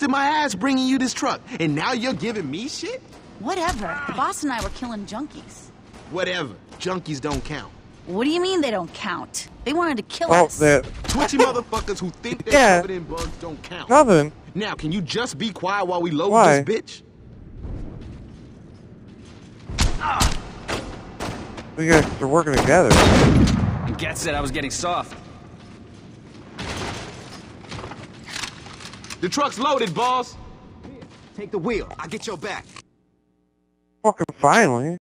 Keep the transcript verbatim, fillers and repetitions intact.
busted my ass bringing you this truck, and now you're giving me shit? Whatever. The boss and I were killing junkies. Whatever. Junkies don't count. What do you mean they don't count? They wanted to kill Oh, us. that. Twitchy motherfuckers who think they're Yeah. covered in bugs don't count. Nothing. Now, can you just be quiet while we load Why? this bitch? We got, they're working together. And Gat said I was getting soft. The truck's loaded, boss. Take the wheel. I'll get your back. Fucking finally.